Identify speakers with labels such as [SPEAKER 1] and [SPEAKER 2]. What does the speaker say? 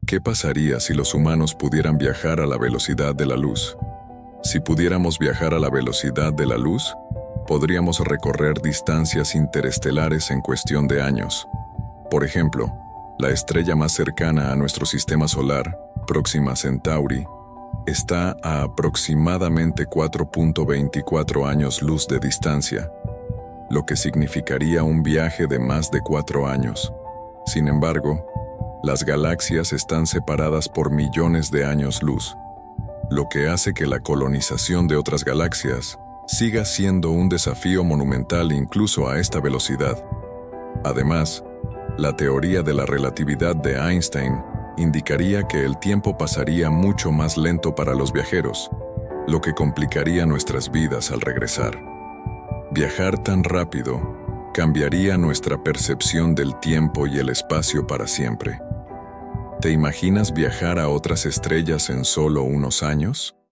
[SPEAKER 1] ¿Qué pasaría si los humanos pudieran viajar a la velocidad de la luz? Si pudiéramos viajar a la velocidad de la luz, podríamos recorrer distancias interestelares en cuestión de años. Por ejemplo, la estrella más cercana a nuestro sistema solar, Próxima Centauri, está a aproximadamente 4.24 años luz de distancia, lo que significaría un viaje de más de 4 años. Sin embargo, las galaxias están separadas por millones de años luz, lo que hace que la colonización de otras galaxias siga siendo un desafío monumental incluso a esta velocidad. Además, la teoría de la relatividad de Einstein indicaría que el tiempo pasaría mucho más lento para los viajeros, lo que complicaría nuestras vidas al regresar. Viajar tan rápido cambiaría nuestra percepción del tiempo y el espacio para siempre. ¿Te imaginas viajar a otras estrellas en solo unos años?